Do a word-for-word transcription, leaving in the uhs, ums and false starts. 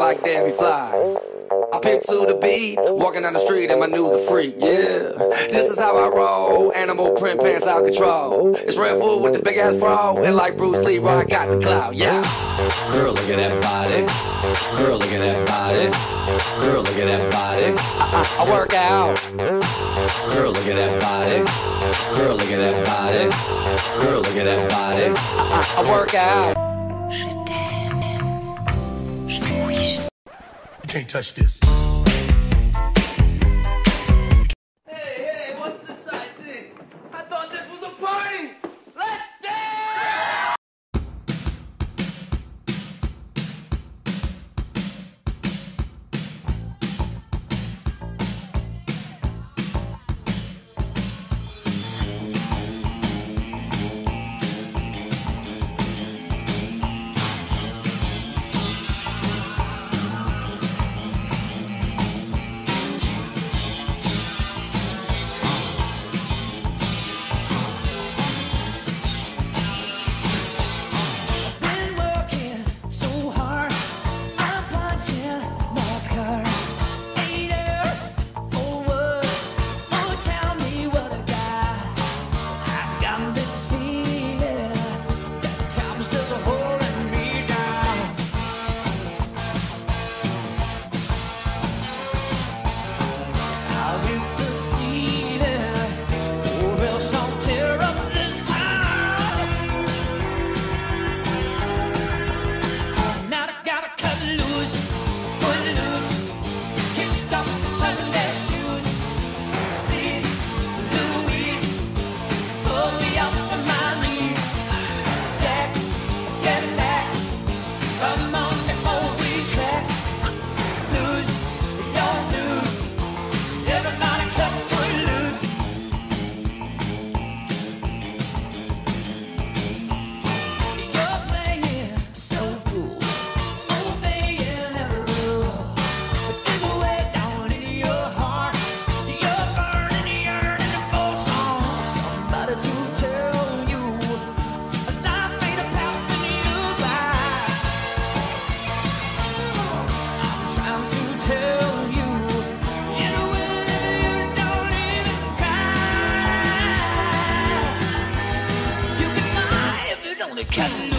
like Debbie Fly. I pick to the beat, walking down the street and my new the freak, yeah. This is how I roll, animal print pants out control. It's Red Bull with the big ass bra, and like Bruce Lee, I got the clout, yeah. Girl, look at that body. Girl, look at that body. Girl, look at that body. I, I, I work out. Girl, look at that body. Girl, look at that body. Girl, look at that body. I, I, I work out. You can't touch this. Hey, hey, what's this I see? I thought this was a party! Let's dance! Cut